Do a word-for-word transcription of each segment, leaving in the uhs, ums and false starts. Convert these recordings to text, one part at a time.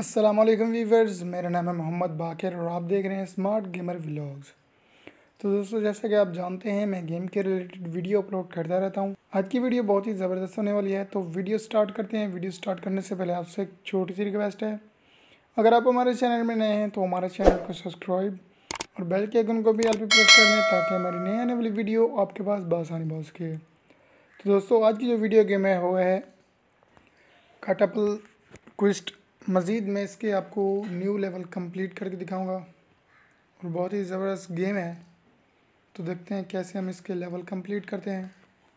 अस्सलामुअलैकुम वीवर्स, मेरा नाम है मोहम्मद बाकिर और आप देख रहे हैं स्मार्ट गेमर व्लॉग्स। तो दोस्तों, जैसा कि आप जानते हैं मैं गेम के रिलेटेड वीडियो अपलोड करता रहता हूं। आज की वीडियो बहुत ही ज़बरदस्त होने वाली है, तो वीडियो स्टार्ट करते हैं। वीडियो स्टार्ट करने से पहले आपसे एक छोटी सी रिक्वेस्ट है, अगर आप हमारे चैनल में नए हैं तो हमारे चैनल को सब्सक्राइब और बेल के आइकन को भी ऑल पे प्रेस कर लें ताकि हमारी नई आने वाली वीडियो आपके पास बआसानी पहुँच सके। तो दोस्तों, आज की जो वीडियो गेम है वो है कैटापल क्विस्ट। मज़ीद मैं इसके आपको न्यू लेवल कंप्लीट करके दिखाऊंगा और बहुत ही ज़बरदस्त गेम है। तो देखते हैं कैसे हम इसके लेवल कंप्लीट करते हैं।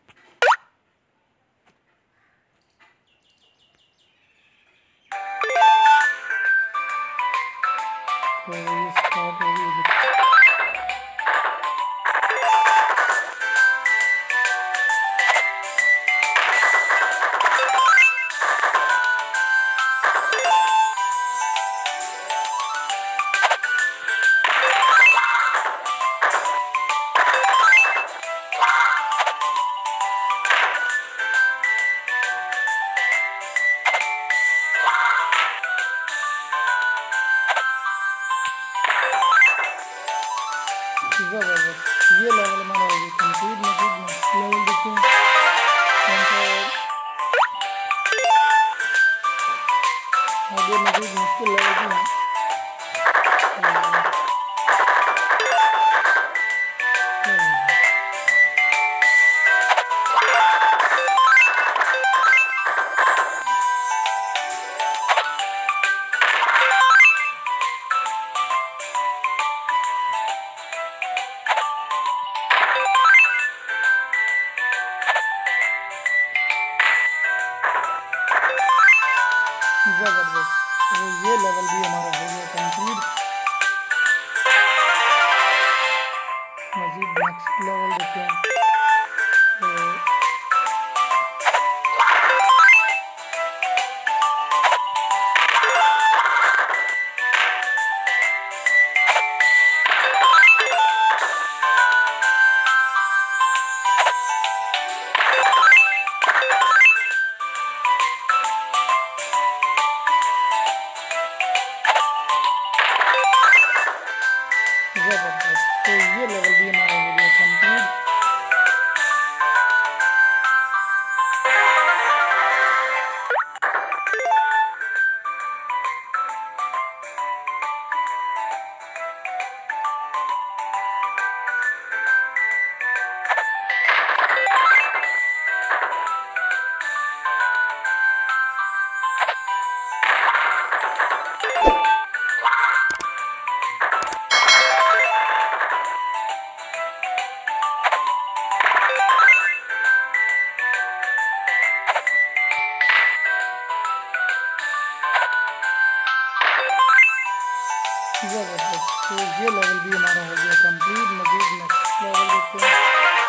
तो ये स्टार्ट हो गई। ज़बरदस्त ये लेवल हमारा हो गया कंप्लीट। मजीद नेक्स्ट लेवल देखिए आगे मजीद मुश्किल लेवल भी है। ज़बरदस्त तो ये लेवल भी हमारा हो गया कंप्लीट। मजीद नेक्स्ट लेवल देखते हैं। तो ज़बरदस्त तो ये लेवल भी हमारा हो गया कंप्लीट। ज़बरदस्त तो ये लेवल भी हमारा हो गया कंप्लीट। मजीद नेक्स्ट लेवल देखते हैं।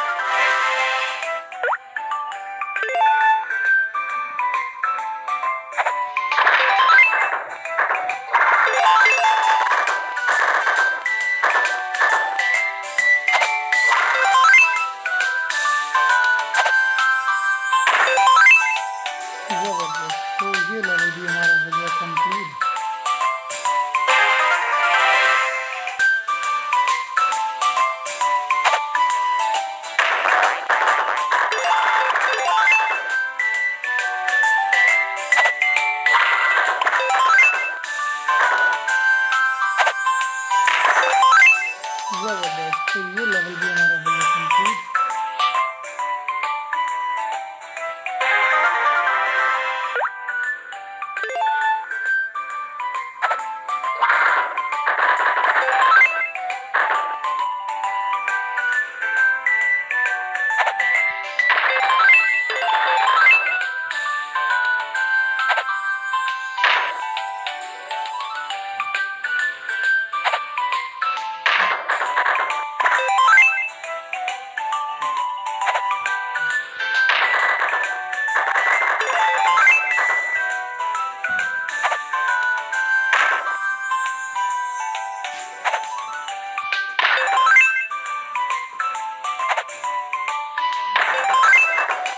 ज़बरदस्त तो ये लेवल भी हमारा हो गया कंप्लीट। ज़बरदस्त तो ये लेवल भी हमारा हो गया कंप्लीट।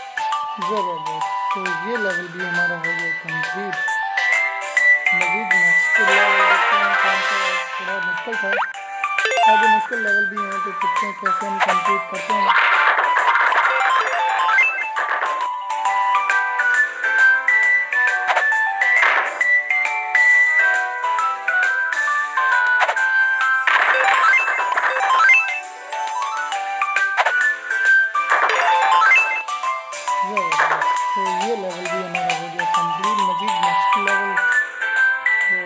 ज़बरदस्त तो ये लेवल भी हमारा हो गया कंप्लीट। मज़ीद मुश्किल था, आगे मुश्किल लेवल भी हैं, तो देखते हैं कैसे हम कंप्लीट करते हैं। तो ये लेवल भी हमारा हो गया कंप्लीट। मजीद नेक्स्ट लेवल तो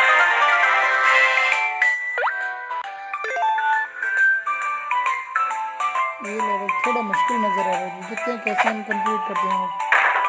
ये लेवल थोड़ा मुश्किल नज़र आ रहा है, देखते हैं कैसे हम कंप्लीट करते हैं।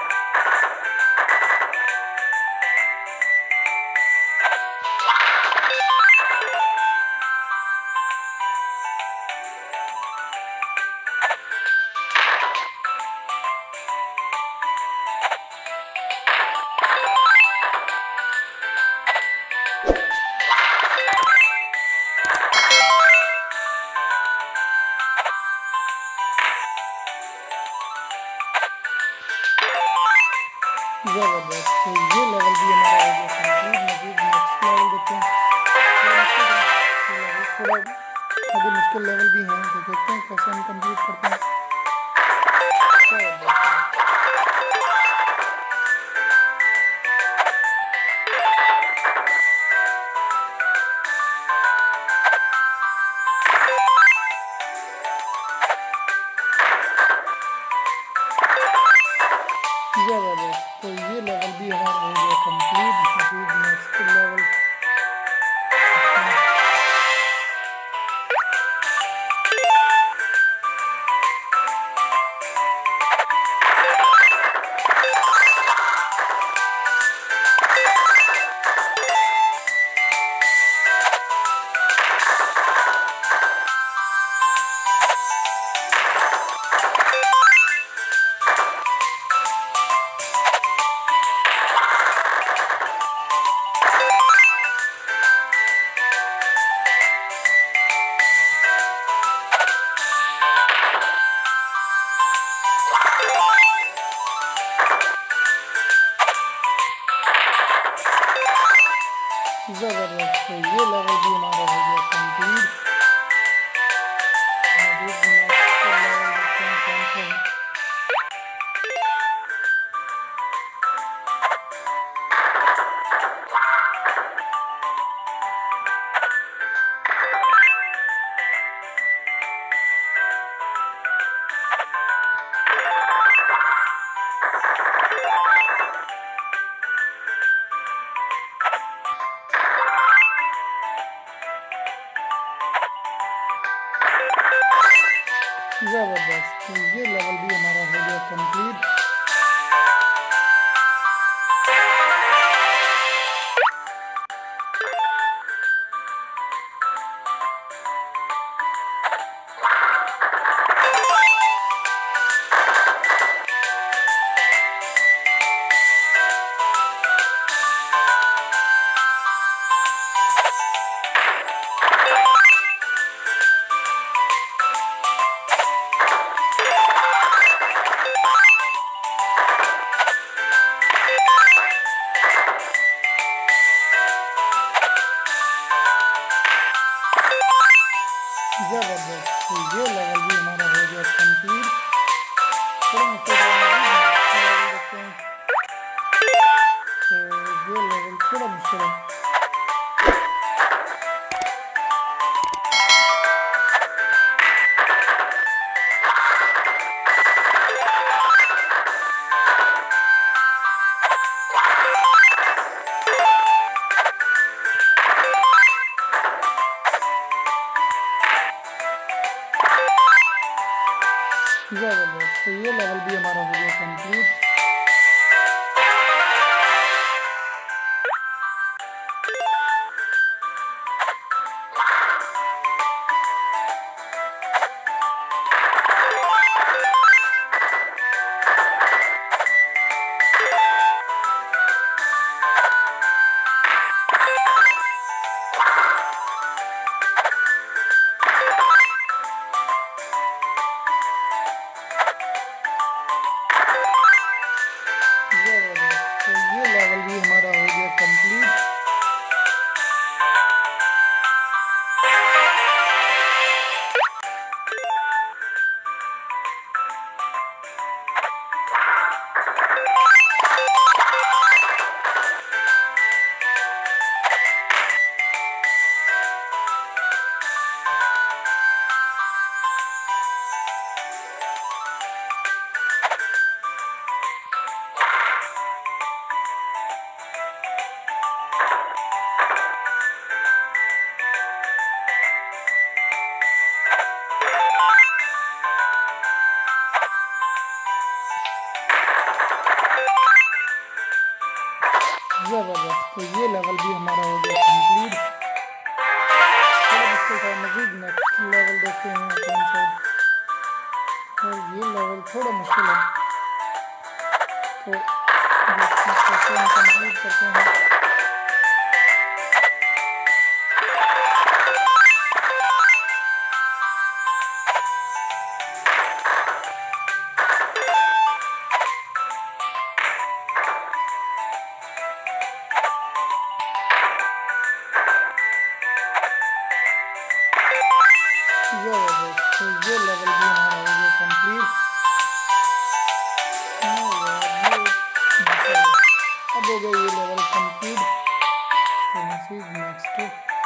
ज़बरदस्त, तो ये लेवल भी हमारा हो गया कंप्लीट। मजीद नेक्स्ट लेवल देखते हैं, थोड़ा मुश्किल है, थोड़ा आगे मुश्किल लेवल भी हैं, तो देखते हैं कैसे हम कंप्लीट करते हैं। ज़बरदस्त, तो ये लेवल भी हमारा हो गया कंप्लीट। मजीद नेक्स्ट लेवल ज़बरदस्त, तो ये लेवल भी हमारा हो गया कंप्लीट। मजीद नेक्स्ट लेवल देखते हैं कौन सा है। ज़बरदस्त, तो ये लेवल भी हमारा हो गया कंप्लीट। ज़बरदस्त, तो ये लेवल भी हमारा हो गया कंप्लीट। थोड़ा मुश्किल लेवल देखते हैं, तो ये लेवल थोड़ा मुश्किल है। ज़बरदस्त, तो ये लेवल भी हमारा हो गया कंप्लीट। लेवल भी हमारा हो गया कंप्लीट। थोड़ा मुश्किल था। मजीद नेक्स्ट लेवल देखते हैं कौन सा, और ये लेवल थोड़ा मुश्किल है, तो कैसे हम कंप्लीट करते हैं। तो ये लेवल भी हमारा हो गया कंप्लीट। अब हो गया ये लेवल कंप्लीट। तो नेक्स्ट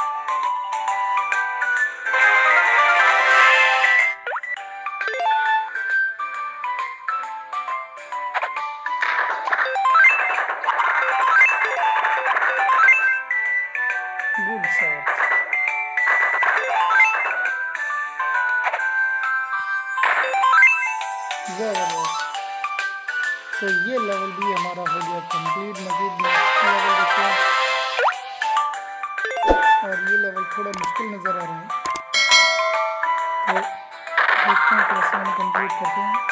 गुड शॉट। ज़बरदस्त। तो ये लेवल भी हमारा हो गया कंप्लीट। मजीद नेक्स्ट लेवल देखते हैं, और ये लेवल थोड़ा मुश्किल नज़र आ रहा है, तो देखते हैं कैसे हम कंप्लीट करते हैं।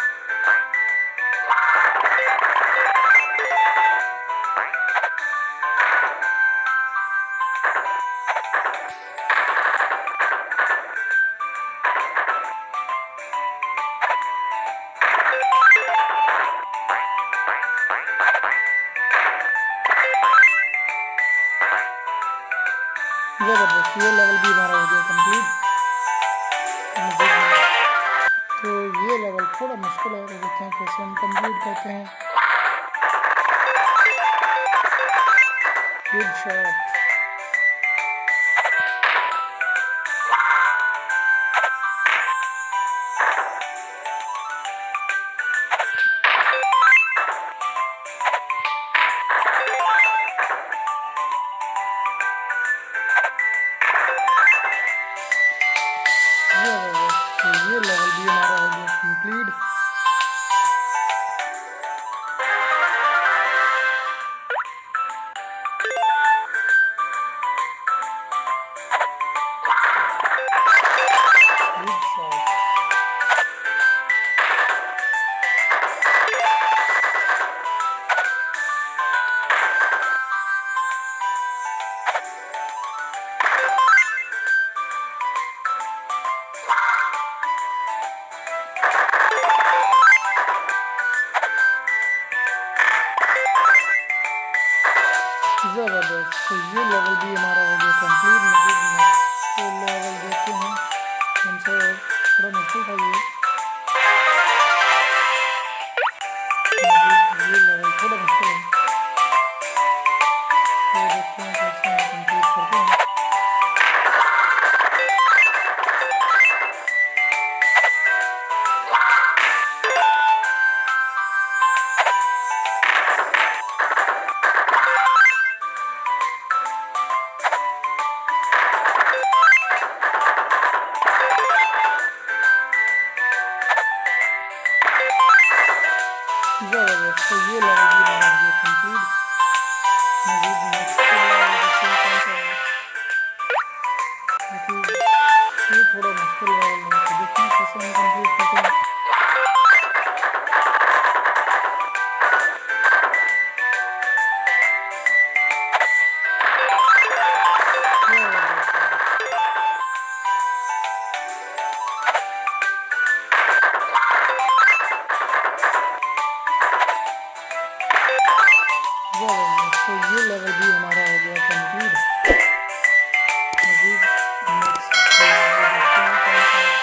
ज़बरदस्त। ये लेवल भी हमारा हो गया कंप्लीट। तो ये लेवल थोड़ा मुश्किल है, तो देखते हैं कैसे हम कंप्लीट करते हैं। Good shot. तो ये लेवल भी हमारा हो गया कंप्लीट। Good shot. ज़बरदस्त। तो ये लेवल भी हमारा हो गया कंप्लीट। नेक्स्ट लेवल देखते हैं कौन सा, थोड़ा मुश्किल था ये। ये लेवल थोड़ा मुश्किल है, तो देखते हैं कैसे हम कंप्लीट करते हैं। ज़बरदस्त। तो ये लेवल भी हमारा हो गया कंप्लीट। मजीद नेक्स्ट लेवल देखते हैं कौन सा है, क्योंकि ये थोड़ा मुश्किल लेवल है, तो देखते हैं कैसे हम कंप्लीट करते हैं। तो ये लेवल भी हमारा हो गया कंप्लीट। मजीद नेक्स्ट लेवल देखते हैं कौन सा है।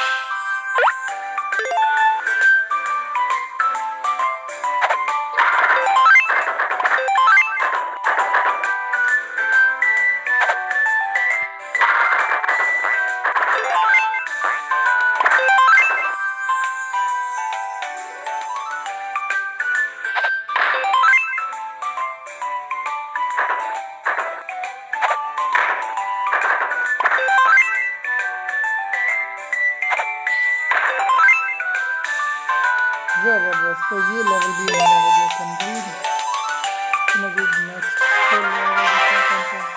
ज़बरदस्त। तो ये लेवल भी हमारा हो गया कंप्लीट। मजीद नेक्स्ट तो लेवल देखते हैं कौन सा।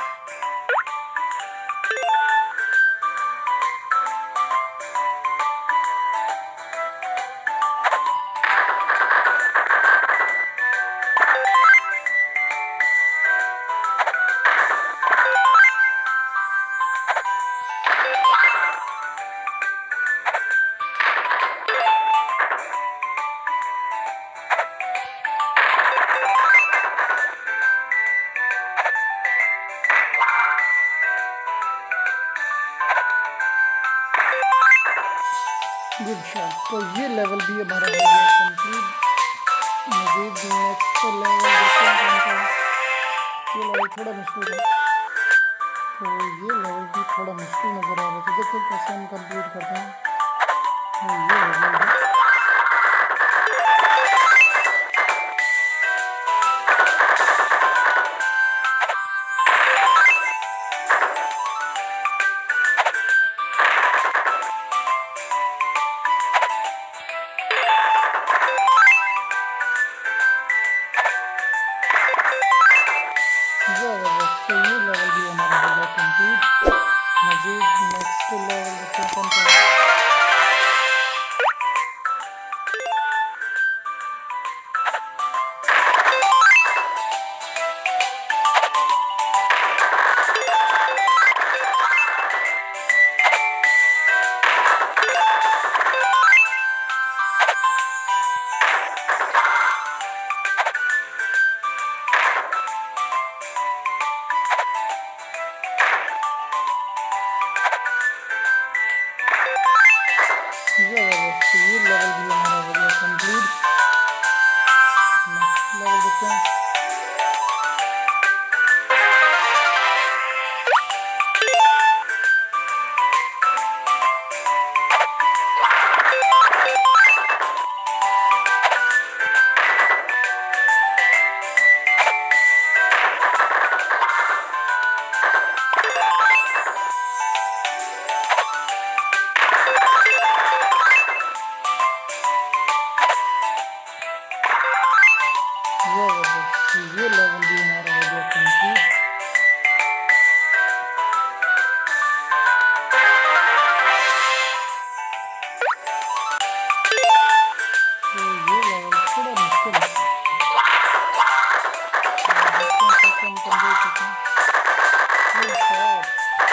Good shot. तो ये लेवल भी हमारा हो गया कंप्लीट। मजीद नेक्स्ट लेवल देखते हैं कौन सा है। ये लेवल थोड़ा मुश्किल है, तो ये लेवल भी थोड़ा मुश्किल नज़र आ रहा है, तो देखो कैसे हम कंप्लीट करते हैं। तो ये लेवल है। ज़बरदस्त। तो ये लेवल भी हमारा हो गया कंप्लीट। मजीद नेक्स्ट लेवल देखते हैं कौन सा है। ज़बरदस्त। ये लेवल भी हमारा हो गया कंप्लीट। नेक्स्ट लेवल देखते हैं। ज़बरदस्त। ये लेवल भी हमारा हो गया कंप्लीट। तो ये लेवल थोड़ा मुश्किल है, तो देखते हैं कैसे हम कंप्लीट करते हैं। Good shot.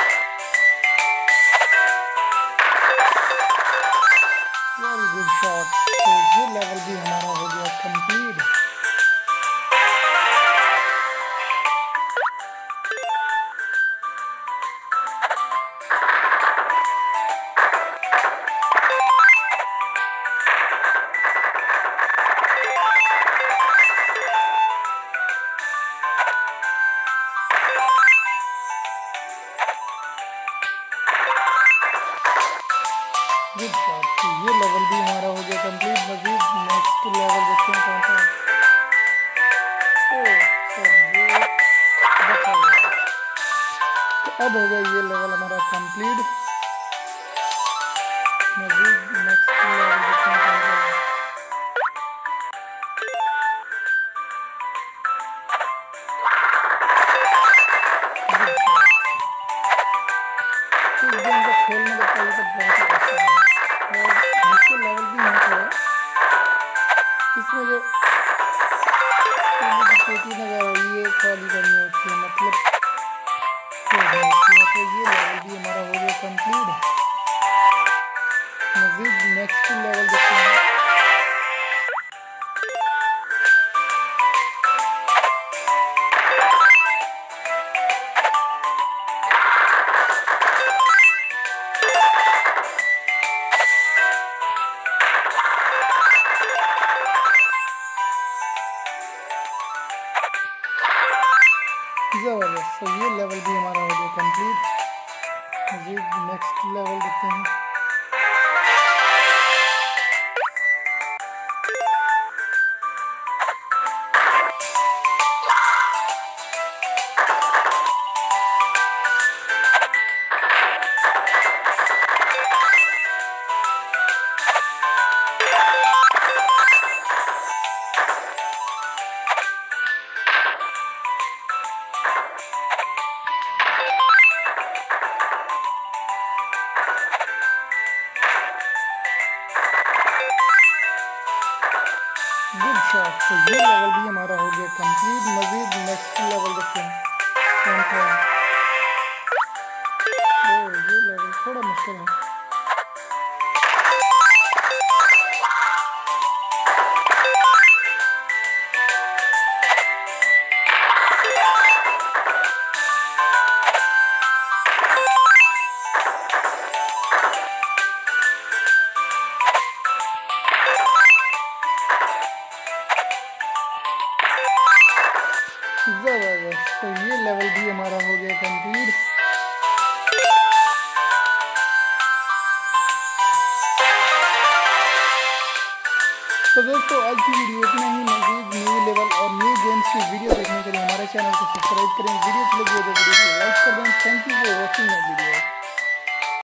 Very good shot. तो ये लेवल भी हमारा हो गया कंप्लीट। Good shot. तो ये लेवल भी हमारा हो गया कंप्लीट। मजीद नेक्स्ट लेवल देखते हैं कौन सा है। ओह सर, ये बचा हुआ है। तो अब हो गया ये लेवल हमारा कंप्लीट। मजीद नेक्स्ट लेवल देखते हैं कौन सा है। Good shot. इस गेम को खेलने का तरीका बहुत ही आसान है और मुश्किल लेवल भी नहीं थोड़ा। इसमें जो पेटी नजर आ रही है खाली करनी होती है, मतलब खोदनी होती है। तो ये लेवल भी हमारा हो गया कंप्लीट। मजीद नेक्स्ट लेवल देखते हैं। ज़बरदस्त। तो ये लेवल भी हमारा हो गया कंप्लीट। मजीद नेक्स्ट लेवल देखते हैं। अच्छा, तो ये लेवल भी हमारा हो गया कंप्लीट। मज़ीद नेक्स्ट लेवल देखते हैं कौन सा है। ओ, ये लेवल थोड़ा मुश्किल है। ज़बरदस्त, तो ये लेवल भी हमारा हो गया कंप्लीट। तो दोस्तों आज की वीडियो इतना ही। मज़ीद न्यू लेवल और न्यू गेम्स की वीडियो देखने के लिए हमारे चैनल को सब्सक्राइब करें। वीडियो अच्छी लगी हो तो वीडियो को लाइक कर दें। Thank you for watching my video.